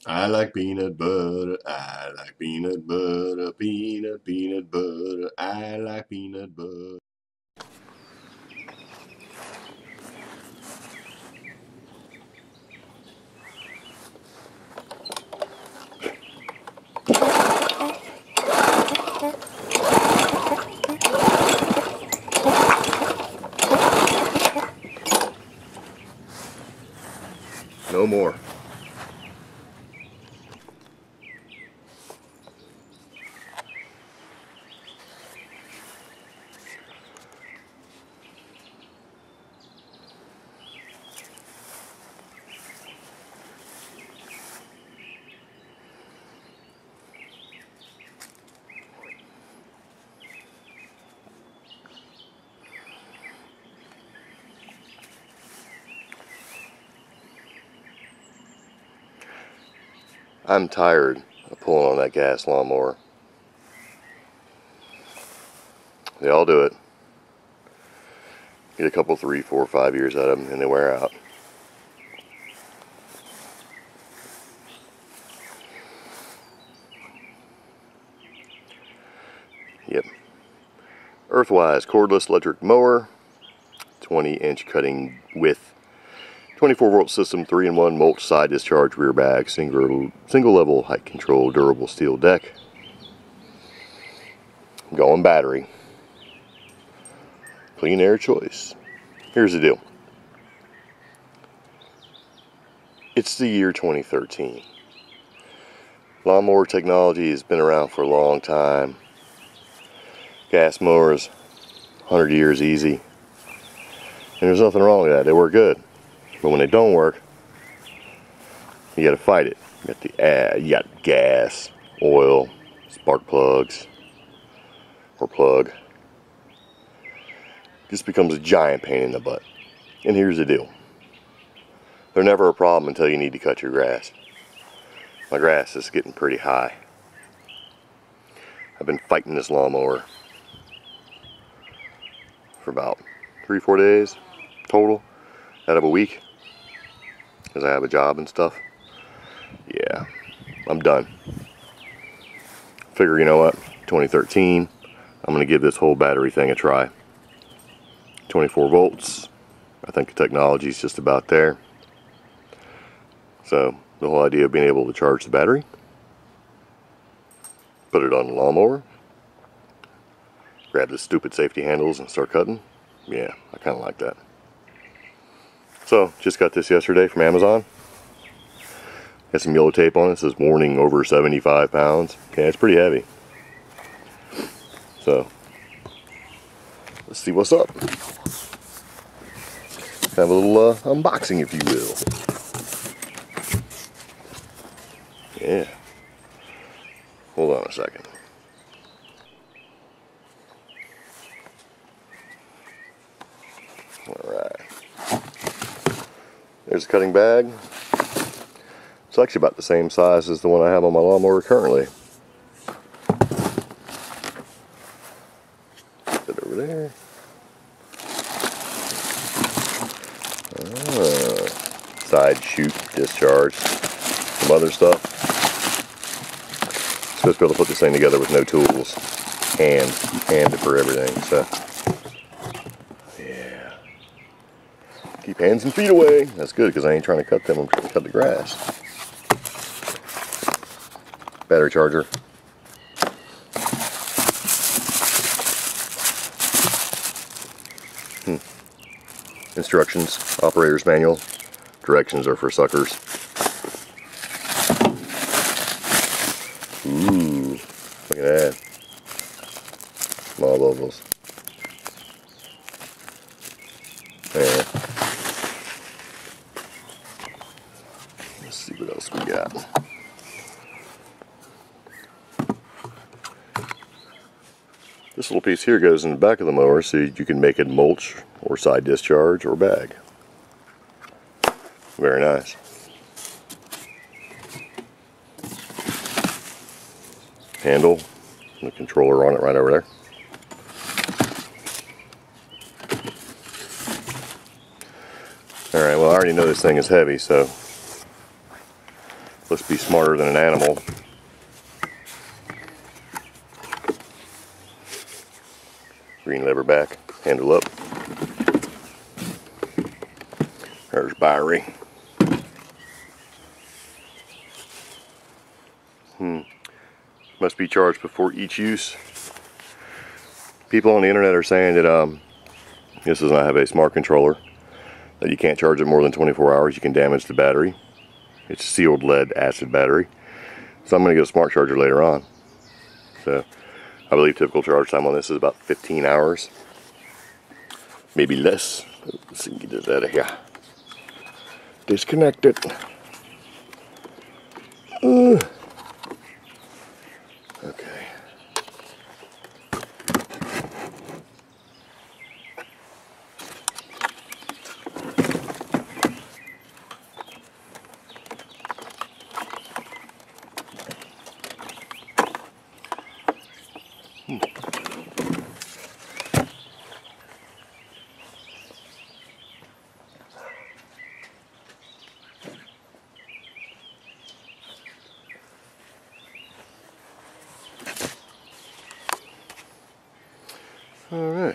I like peanut butter, I like peanut butter, peanut butter, I like peanut butter. No more. I'm tired of pulling on that gas lawnmower. They all do it. Get a couple, 3, 4, 5 years out of them and they wear out. Yep. Earthwise cordless electric mower, 20-inch cutting width, 24-volt system, 3-in-1 mulch side discharge rear bag, single level height control, durable steel deck. Going battery. Clean air choice. Here's the deal. It's the year 2013. Lawnmower technology has been around for a long time. Gas mowers, 100 years easy. And there's nothing wrong with that. They work good. But when they don't work, you gotta fight it. You got gas, oil, spark plugs, or plug. This becomes a giant pain in the butt. And here's the deal. They're never a problem until you need to cut your grass. My grass is getting pretty high. I've been fighting this lawnmower for about 3-4 days total out of a week because I have a job and stuff. Yeah, I'm done. Figure, you know what, 2013, I'm gonna give this whole battery thing a try. 24 volts, I think the technology's just about there. So the whole idea of being able to charge the battery, put it on the lawnmower, grab the stupid safety handles and start cutting. Yeah, I kind of like that. So, just got this yesterday from Amazon. Got some yellow tape on it. It says warning over 75 pounds. Okay, it's pretty heavy. So, let's see what's up. Have a little unboxing, if you will. Yeah. Hold on a second. Alright. There's a cutting bag. It's actually about the same size as the one I have on my lawnmower currently. Put it over there. Side chute, discharge, some other stuff. Supposed to be able to put this thing together with no tools. Hand it for everything. So, yeah. Keep hands and feet away. That's good because I ain't trying to cut them. I'm trying to cut the grass. Battery charger. Instructions, operator's manual. Directions are for suckers. Ooh, look at that. Small bubbles. Yeah. Let's see what else we got. This little piece here goes in the back of the mower so you can make it mulch or side discharge or bag. Very nice. Handle, and the controller on it right over there. Alright, well I already know this thing is heavy, so let's Must be smarter than an animal. Green lever back, handle up. There's battery. Must be charged before each use. People on the internet are saying that this does not have a smart controller, that you can't charge it more than 24 hours, you can damage the battery. It's sealed lead acid battery. So I'm going to get a smart charger later on. So I believe typical charge time on this is about 15 hours. Maybe less. Let's see, get this out of here. Disconnect it. Okay. Alright.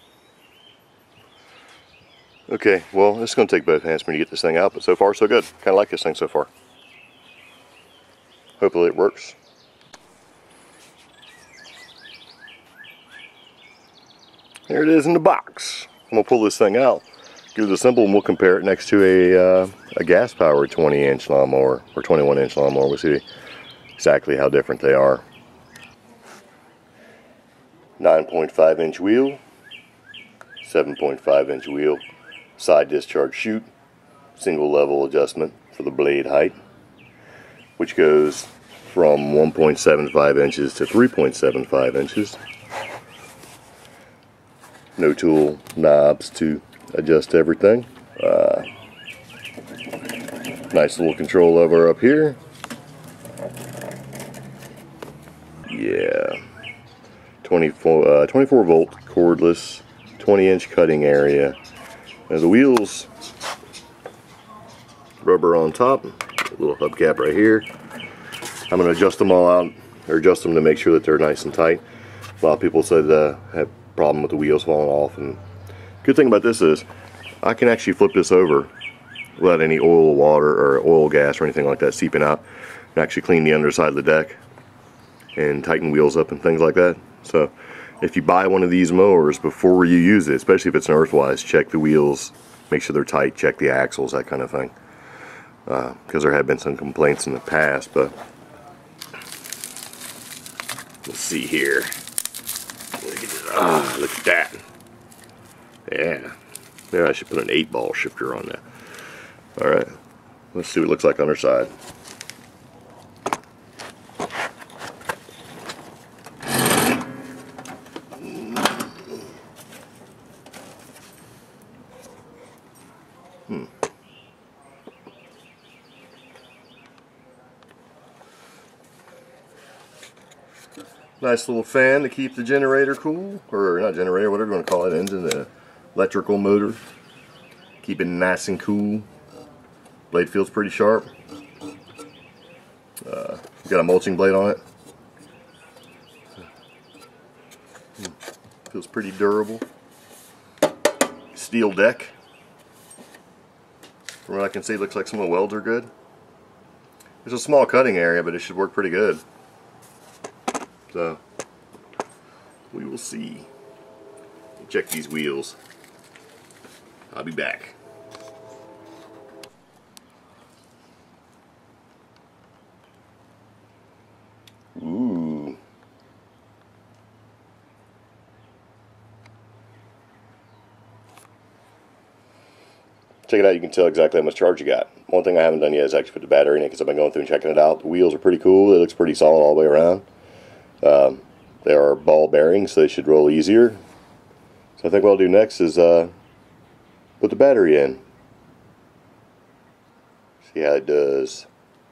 Okay, well, it's going to take both hands for me to get this thing out, but so far so good. Kind of like this thing so far. Hopefully it works. There it is in the box. I'm going to pull this thing out, give it a symbol, and we'll compare it next to a gas-powered 20-inch lawnmower, or 21-inch lawnmower. We'll see exactly how different they are. 9.5-inch wheel, 7.5-inch wheel, side discharge chute, single level adjustment for the blade height, which goes from 1.75 inches to 3.75 inches. No tool knobs to adjust everything. Nice little control lever up here. Yeah. 24 volt cordless, 20-inch cutting area. Now the wheels, rubber on top, a little hubcap right here. I'm going to adjust them all out, or adjust them to make sure that they're nice and tight. A lot of people said have a problem with the wheels falling off, and good thing about this is I can actually flip this over without any oil, water, or oil, gas, or anything like that seeping out, and actually clean the underside of the deck and tighten wheels up and things like that. So if you buy one of these mowers, before you use it, especially if it's an Earthwise, check the wheels, make sure they're tight, check the axles, that kind of thing. Because there have been some complaints in the past, but let's see here. Look at that. Yeah. Yeah, I should put an 8-ball shifter on that. Alright, let's see what it looks like underside. Nice little fan to keep the generator cool, or not generator, whatever you want to call it, engine, the electrical motor. Keep it nice and cool. Blade feels pretty sharp. Got a mulching blade on it. Feels pretty durable. Steel deck. From what I can see, it looks like some of the welds are good. There's a small cutting area, but it should work pretty good. So, we will see. Check these wheels. I'll be back. Ooh. Check it out, you can tell exactly how much charge you got. One thing I haven't done yet is actually put the battery in it, because I've been going through and checking it out. The wheels are pretty cool, it looks pretty solid all the way around. They are ball bearings, so they should roll easier. So I think what I'll do next is put the battery in. See how it does.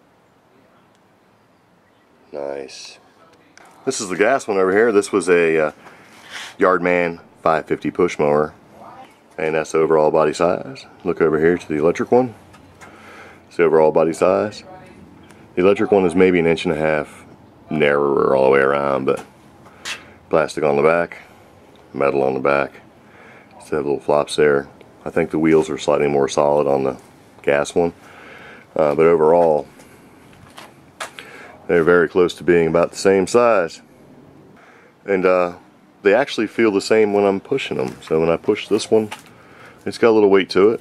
Nice. This is the gas one over here. This was a Yardman 550 push mower, and that's the overall body size. Look over here to the electric one. See overall body size. The electric one is maybe 1.5 inches narrower all the way around, but plastic on the back, metal on the back. Still have little flops there. I think the wheels are slightly more solid on the gas one, but overall they're very close to being about the same size. And they actually feel the same when I'm pushing them. So when I push this one, it's got a little weight to it.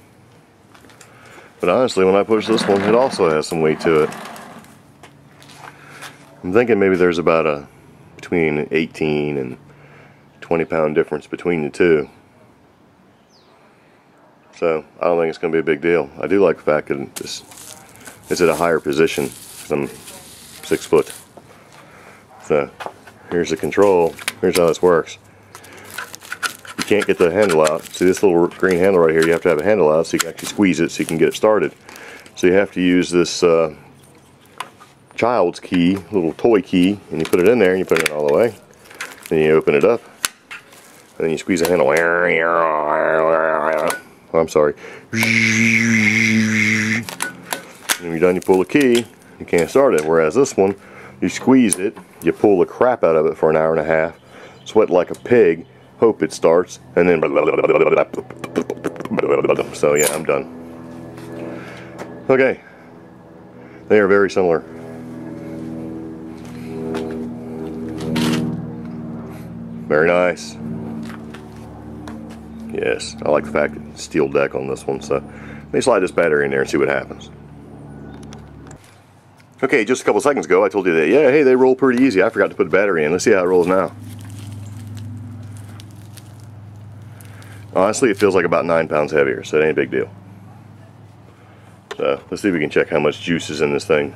But honestly, when I push this one, it also has some weight to it. I'm thinking maybe there's about between 18 and 20 pound difference between the two. So I don't think it's going to be a big deal. I do like the fact that it's at a higher position because I'm 6 foot. So here's the control. Here's how this works. You can't get the handle out. See this little green handle right here? You have to have a handle out so you can actually squeeze it so you can get it started. So you have to use this child's key, little toy key, and you put it in there and you put it in all the way. Then you open it up, and then you squeeze the handle. Oh, I'm sorry. And when you're done, you pull the key. You can't start it. Whereas this one, you squeeze it, you pull the crap out of it for 1.5 hours, sweat like a pig, hope it starts, and then so yeah, I'm done. Okay, they are very similar. Very nice. Yes, I like the fact that it's steel deck on this one, so let me slide this battery in there and see what happens. Okay, just a couple seconds ago I told you that, yeah, hey, they roll pretty easy. I forgot to put the battery in. Let's see how it rolls now. Honestly, it feels like about 9 pounds heavier, so it ain't a big deal. So let's see if we can check how much juice is in this thing.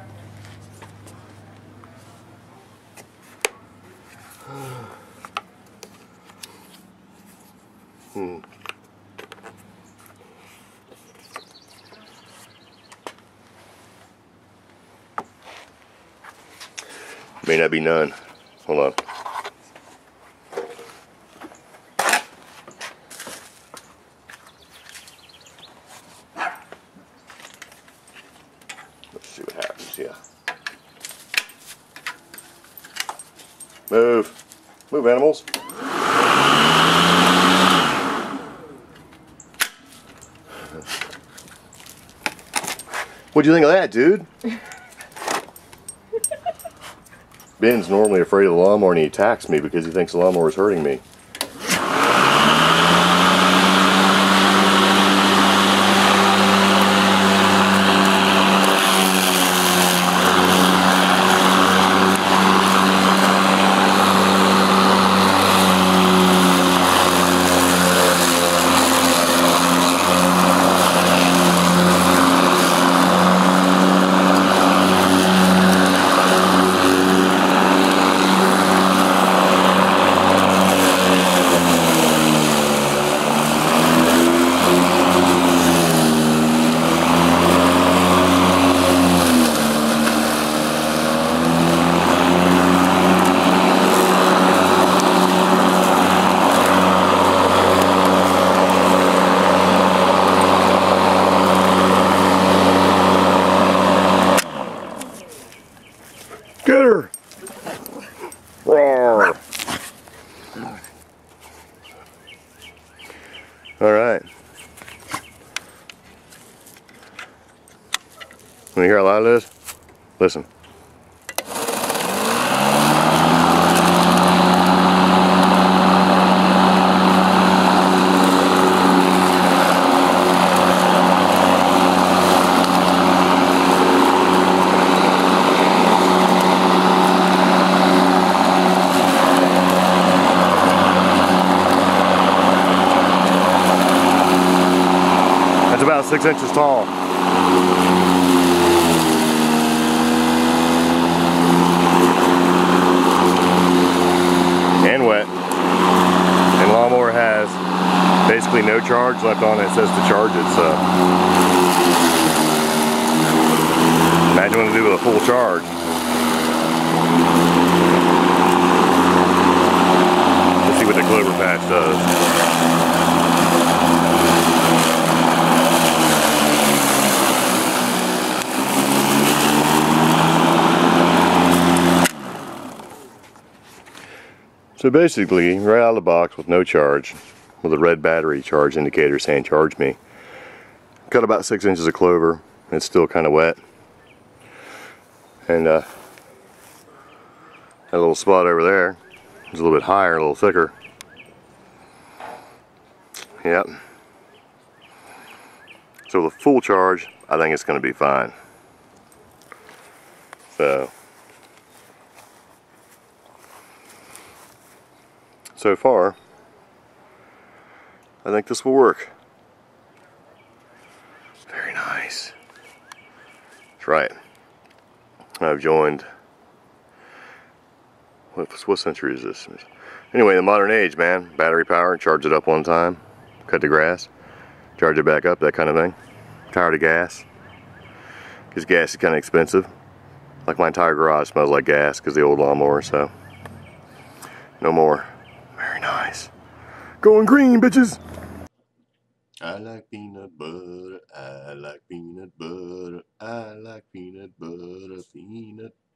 May not be none. Hold on. Let's see what happens here. Move. Move, animals. What'd you think of that, dude? Ben's normally afraid of the lawnmower and he attacks me because he thinks the lawnmower is hurting me. Get her! Roar! All right. Want to hear how loud it is? Listen. It's about 6 inches tall. And wet. And Lawnmower has basically no charge left on it. It says to charge it, so imagine what to do with a full charge. Let's see what the clover patch does. So basically, right out of the box with no charge, with a red battery charge indicator saying charge me. Cut about 6 inches of clover. It's still kind of wet. And that little spot over there is a little bit higher, a little thicker. Yep. So with a full charge, I think it's going to be fine. So far, I think this will work. Very nice. That's right. I've joined, what century is this? Anyway, the modern age, man. Battery power, charge it up one time, cut the grass, charge it back up, that kind of thing. Tired of gas. Because gas is kind of expensive. Like my entire garage smells like gas because the old lawnmower, so no more. Very nice. Going green, bitches! I like peanut butter, I like peanut butter, I like peanut butter, peanut